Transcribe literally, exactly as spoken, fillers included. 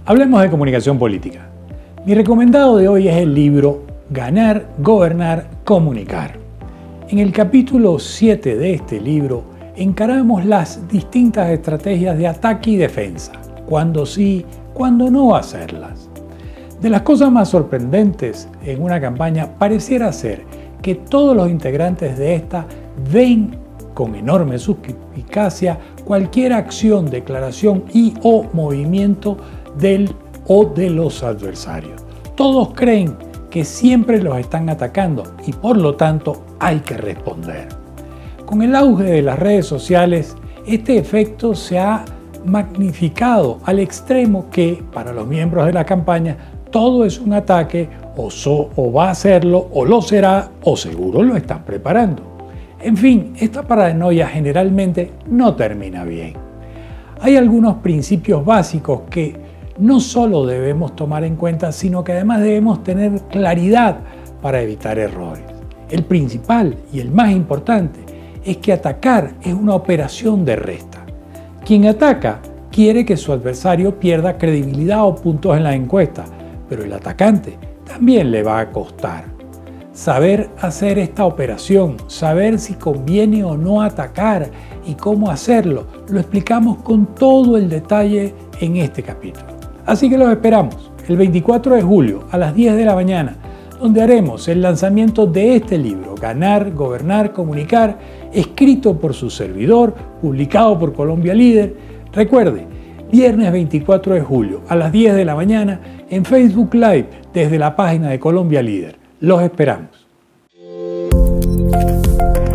Hablemos de comunicación política. Mi recomendado de hoy es el libro Ganar, Gobernar, Comunicar. En el capítulo siete de este libro encaramos las distintas estrategias de ataque y defensa, cuándo sí, cuándo no hacerlas. De las cosas más sorprendentes en una campaña pareciera ser que todos los integrantes de esta ven con enorme suspicacia cualquier acción, declaración y o movimiento del o de los adversarios. Todos creen que siempre los están atacando y por lo tanto hay que responder. Con el auge de las redes sociales, este efecto se ha magnificado al extremo que, para los miembros de la campaña, todo es un ataque o, so, o va a serlo, o lo será, o seguro lo están preparando. En fin, esta paranoia generalmente no termina bien. Hay algunos principios básicos que no solo debemos tomar en cuenta, sino que además debemos tener claridad para evitar errores. El principal y el más importante es que atacar es una operación de resta. Quien ataca quiere que su adversario pierda credibilidad o puntos en la encuesta, pero el atacante también le va a costar. Saber hacer esta operación, saber si conviene o no atacar y cómo hacerlo, lo explicamos con todo el detalle en este capítulo. Así que los esperamos el veinticuatro de julio a las diez de la mañana, donde haremos el lanzamiento de este libro, Ganar, Gobernar, Comunicar, escrito por su servidor, publicado por Colombia Líder. Recuerde, viernes veinticuatro de julio a las diez de la mañana en Facebook Live desde la página de Colombia Líder. Los esperamos.